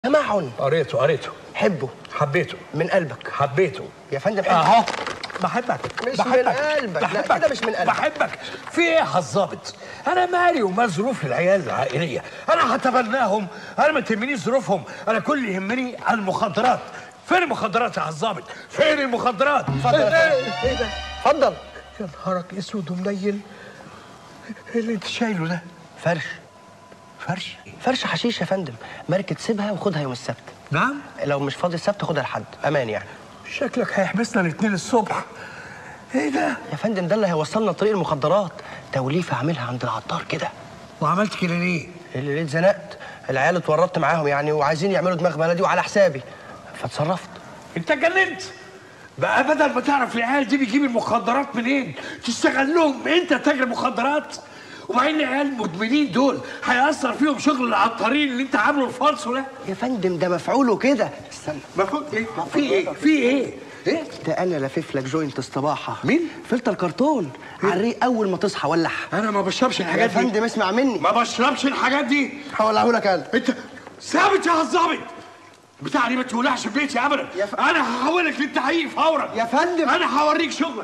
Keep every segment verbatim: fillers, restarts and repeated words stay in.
تمعن. قريته قريته حبه. حبيته من قلبك. حبيته يا فندم. اهو بحبك. مش بحبك. من قلبك. بحبك. لا كده مش من قلبك. بحبك. في ايه يا الظابط؟ انا مالي وما ظروف العيال العائليه، انا هتبناهم، انا ما تهمنيش ظروفهم، انا كل اللي يهمني المخدرات. فين المخدرات يا الظابط؟ فين المخدرات؟ اتفضل يا فندم. ايه ده؟ اتفضل. يا نهارك اسود ومنيل، ايه اللي انت شايله ده؟ فرش. فرش؟ فرش حشيش يا فندم، ماركة سيبها وخدها يوم السبت. نعم؟ لو مش فاضي السبت خدها لحد امان يعني. شكلك هيحبسنا الاثنين الصبح. ايه ده؟ يا فندم ده اللي هيوصلنا طريق المخدرات، توليفه عاملها عند العطار كده. وعملت كده ليه؟ اللي ليه اتزنقت، العيال اتورطت معاهم يعني وعايزين يعملوا دماغ بلدي وعلى حسابي فاتصرفت. انت اتجننت؟ بقى بدل ما تعرف العيال دي بيجيب المخدرات منين تشتغل لهم انت تاجر مخدرات؟ وبعدين العيال المدمنين دول هيأثر فيهم شغل العطارين اللي انت عامله الفالصو ده؟ يا فندم ده مفعوله كده. استنى. مفعول ايه؟ في ايه؟ في ايه؟ ايه؟ ده انا لافف لك جوينت استباحه. مين؟ فلتر كرتون على الريق اول ما تصحى ولع. انا ما بشربش الحاجات دي يا فندم اسمع مني. ما بشربش الحاجات دي. هولعه لك انا. انت ثابت يا الظابط، البتاع دي ما تولعش في بيتي ابدا. ف... انا هحولك للتحقيق فورا يا فندم. انا هوريك شغلك.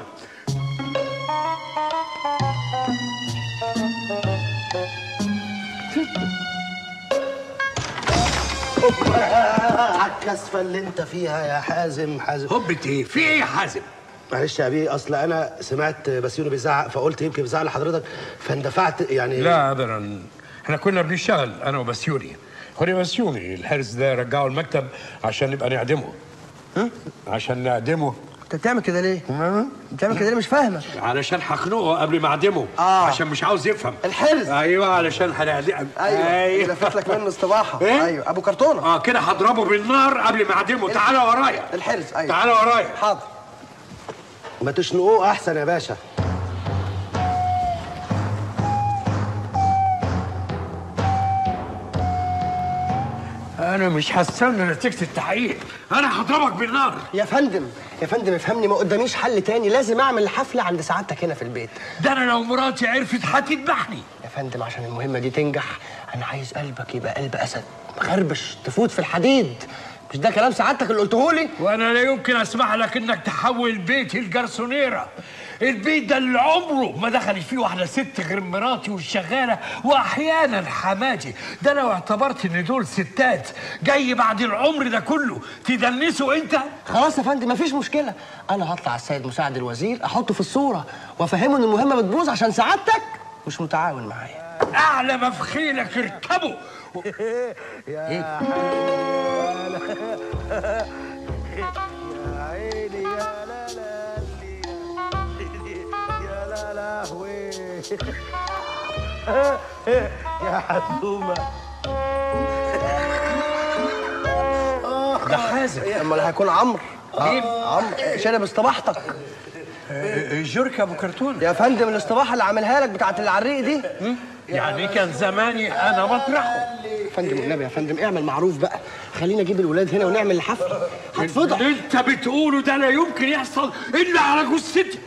على الكسفه اللي انت فيها يا حازم. حازم هبت ايه؟ في ايه يا حازم؟ معلش يا بيه، اصل انا سمعت بسيوني بيزعق فقلت يمكن بيزعق لحضرتك فاندفعت يعني. لا ابدا، احنا كنا بنشتغل انا وبسيوني. خد يا بسيوني الحارس ده رجعه المكتب عشان نبقى نعدمه. ها؟ عشان نعدمه. انت بتعمل كده ليه؟ بتعمل كده ليه مش فاهمه؟ علشان هخنقه قبل ما اعدمه. اه عشان مش عاوز يفهم. الحرز. ايوه علشان هنعدمه. ايوه ايوه لفت لك منه استباحه. إيه؟ ايوه ابو كرتونه. اه كده هضربه بالنار قبل ما اعدمه. تعالى ورايا. الحرز. ايوه تعالى ورايا. حاضر. ما تشنقوه احسن يا باشا. انا مش هستنى نتيجه التحقيق، انا هضربك بالنار. يا فندم يا فندم افهمني، ما قداميش حل تاني، لازم اعمل حفله عند سعادتك هنا في البيت. ده انا لو مراتي عرفت هتذبحني. يا فندم عشان المهمه دي تنجح انا عايز قلبك يبقى قلب اسد مخربش تفوت في الحديد. مش ده كلام سعادتك اللي قلته لي؟ وانا لا يمكن اسمح لك انك تحول بيتي الجرسونيره. البيت ده اللي عمره ما دخلت فيه واحده ست غير مراتي والشغاله واحيانا حماتي. ده لو اعتبرت ان دول ستات جاي بعد العمر ده كله تدنسوا انت. خلاص يا فندم مفيش مشكله، انا هطلع السيد مساعد الوزير احطه في الصوره وافهمه ان المهمه بتبوظ عشان سعادتك مش متعاون معايا. اعلى ما في خيلك اركبه. يا إيه؟ يا عيني يا لا لا يا لا لهوي يا حزومه. ده حازم. امال هيكون عمرو. مين؟ عمرو شارب استباحتك. جورك ابو كرتون. يا فندم الاستباحه اللي عاملها لك بتاعت العريق دي. يعني كان زماني انا مطرحه. يا فندم النبي يا فندم اعمل معروف بقى، خلينا اجيب الولاد هنا ونعمل الحفله. هتفضح. اللي انت بتقوله ده لا يمكن يحصل الا على جثتي.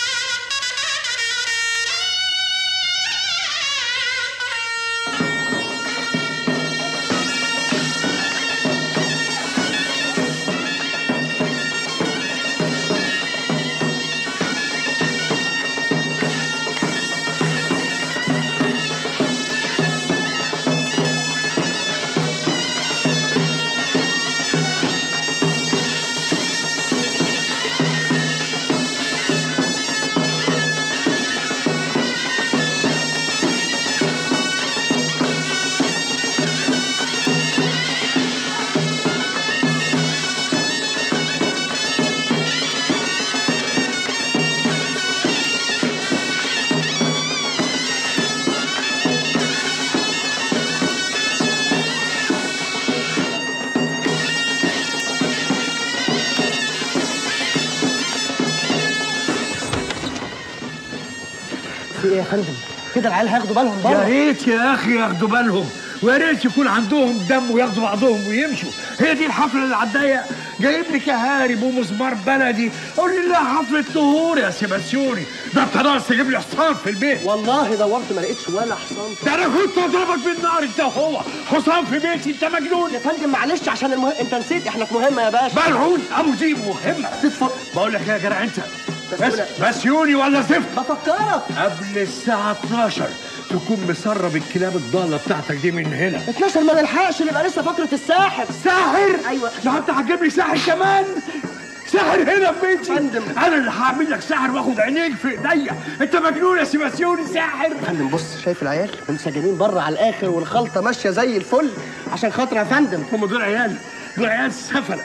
في ايه يا فندم؟ كده العيال هياخدوا بالهم بره. يا ريت يا اخي ياخدوا بالهم، ويا ريت يكون عندهم دم وياخدوا بعضهم ويمشوا. هي دي الحفله اللي على الضيق جايب لي كهارب ومزمار بلدي. قول لي لا حفله طهور يا سيباسيوني، ده انت ناقص تجيب لي حصان في البيت. والله دورت ما لقيتش ولا حصان. ده انا كنت اضربك بالنار انت وهو. حصان في بيتي؟ انت مجنون يا فندم معلش عشان المهم، انت نسيت احنا في مهمه يا باشا. ملعون ابو دي مهمه. تتفضل. بقول لك يا جدع انت بس بسيوني ولا زفت؟ بفكرك قبل الساعه اتناشر تكون مسرب الكلاب الضاله بتاعتك دي من هنا. اتناشر ما نلحقش، نبقى لسه فقره الساحر. ساحر؟ ايوه. ده انت هتجيب لي ساحر كمان؟ ساحر هنا في بيتي؟ فندم انا اللي هعمل لك ساحر واخد عينيك في ايديا. انت مجنون يا سيباسيوني ساحر. فندم بص، شايف العيال منسجمين بره على الاخر والخلطه ماشيه زي الفل عشان خاطر يا فندم. هم دول عيال، دول عيال سفله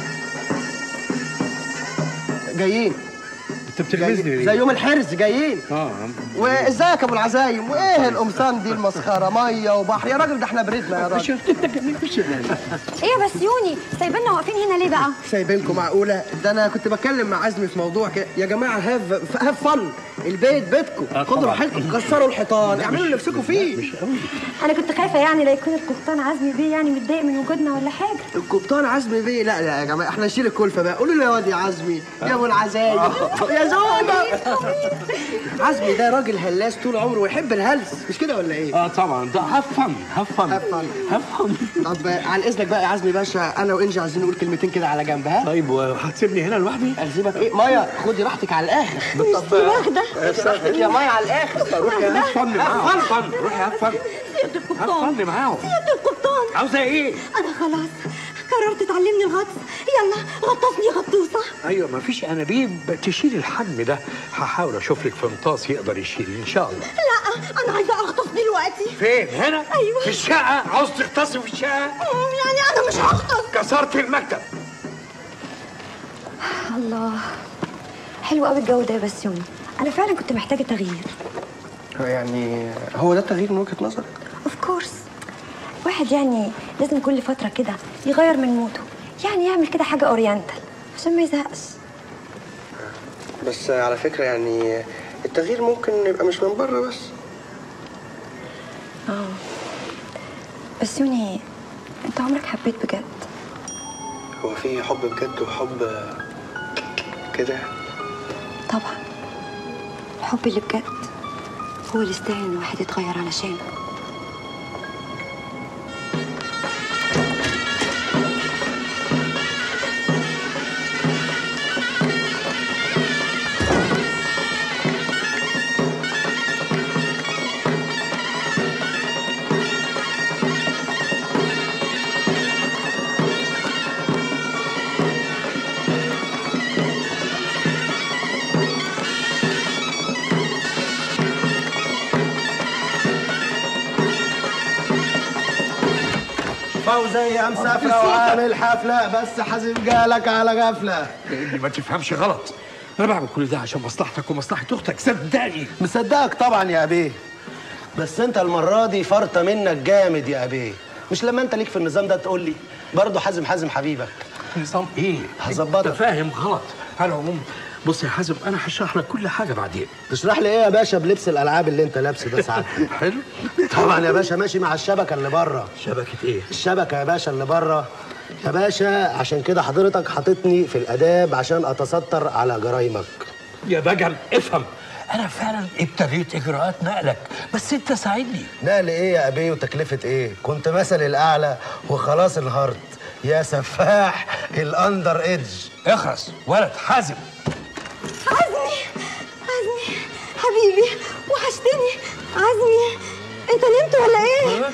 جايين. انت بتلمسني ليه؟ زي يوم الحرز جايين. اه وازيك يا ابو العزايم؟ وايه القمصان دي المسخره؟ ميه وبحر يا راجل، ده احنا بردنا يا راجل. انت جميل في الشمال. ايه يا بسيوني سايبيننا واقفين هنا ليه بقى؟ سايبينكم معقوله؟ ده انا كنت بتكلم مع عزمي في موضوع كده. يا جماعه هاف هاف فن، البيت بيتكم، خدوا راحتكم، كسروا الحيطان، اعملوا اللي نفسكم فيه. مش قوي. انا كنت خايفه يعني لا يكون القبطان عزمي بيه يعني متضايق من وجودنا ولا حاجه. القبطان عزمي بيه؟ لا لا يا جماعه، احنا نشيل الكلفه بقى. قولوا له يا واد يا عزمي، يا ابو العزايم، يا زوجة. عزمي ده راجل هلاس طول عمره ويحب الهلس، مش كده ولا ايه؟ اه طبعا، ده هاف فن هاف فن هاف فن هاف فن. طب عن اذنك بقى يا عزمي باشا، انا وانجي عايزين نقول كلمتين كده على جنب. ها طيب وهتسيبني هنا لوحدي؟ الزمك ايه؟ مايا خدي راحتك على الاخر. طب واخده راحتك يا مايا على الاخر. روحي هاف فن معاهم. هاف فن، روحي هاف فن. سيادة القبطان، هاف فن معاهم. سيادة القبطان، عاوزه ايه؟ انا خلاص قررت تعلمني الغطس. يلا غطسني غطوسه. ايوه مفيش انابيب تشيل الحجم ده. هحاول اشوف لك فنطاس يقدر يشيل ان شاء الله. لا انا عايزه اغطس دلوقتي. فين؟ هنا؟ ايوه في الشقه. عاوز تغطسي في الشقه؟ يعني انا مش هغطس. كسرت المكتب. الله حلو قوي الجو ده يا بسيوني، انا فعلا كنت محتاجه تغيير. يعني هو ده التغيير من وجهه نظرك؟ اوف كورس، واحد يعني لازم كل فتره كده يغير من موده، يعني يعمل كده حاجه اورينتال عشان ما يزهقش. بس على فكره يعني التغيير ممكن يبقى مش من بره بس. اه بسيوني، انت عمرك حبيت بجد؟ هو في حب بجد وحب كده؟ طبعا الحب اللي بجد هو اللي يستاهل ان الواحد يتغير علشانه. فوزي مسافرة وعامل حفلة، بس حازم جالك على غفلة. ما تفهمش غلط، انا بعمل كل ده عشان مصلحتك ومصلحة اختك، صدقني. مصدقك طبعا يا أبيه، بس أنت المرة دي فرطة منك جامد يا أبيه. مش لما أنت ليك في النظام ده تقول لي برضه حازم حازم حبيبك. نظام ايه؟ هظبطك. انت فاهم غلط. على العموم بص يا حازم، انا هشرح لك كل حاجه بعدين. تشرح لي ايه يا باشا بلبس الالعاب اللي انت لابسه ده ساعات؟ حلو. طبعا يا باشا ماشي مع الشبكه اللي بره. شبكه ايه؟ الشبكه يا باشا اللي بره يا باشا، عشان كده حضرتك حاططني في الاداب عشان اتستر على جرايمك. يا بجم افهم، انا فعلا ابتديت اجراءات نقلك، بس انت ساعدني. نقل ايه يا ابي وتكلفه ايه؟ كنت مثل الاعلى وخلاص انهارت يا سفاح الاندر ايدج. اخرس ولد حازم. عزمي عزمي حبيبي وحشتني. عزمي انت نمت ولا ايه؟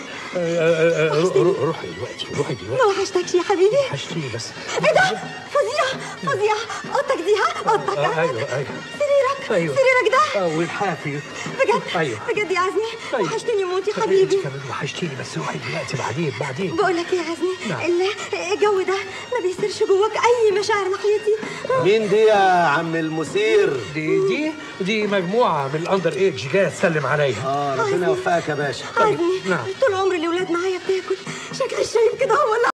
روحي دلوقتي، روحي دلوقتي. ما وحشتكش يا حبيبي؟ وحشتيني بس. ايه ده؟ فظيعة فظيعة. اوضتك دي ها؟ اوضتك. آه ايوه ايوه. سريرك أيوة. سريرك ده؟ اه والحافي. بجد؟ ايوه بجد يا عزمي؟ أيوة. وحشتني موت يا انت حبيبي. كمان وحشتيني، بس روحي دلوقتي بعدين بعدين. بقول لك ايه يا عزمي؟ نعم. ال- الجو ده ما بيصيرش جواك اي مشاعر ناحيتي؟ مين دي يا عم المثير؟ دي دي دي مجموعه من الاندر ايدج جايه تسلم عليا. اه ربنا يوفقك يا باشا. عزمي نعم. طول عمري الاولاد معايا بتاكل، شكل الشايب كده هو اللي